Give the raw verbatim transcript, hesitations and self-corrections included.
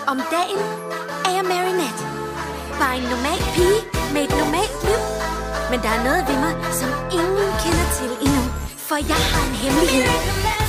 Om dagen er jeg Marinette. Bare en normal pige med et normalt liv. Men der er noget ved mig, som ingen kender til endnu. For jeg har en hemmelighed.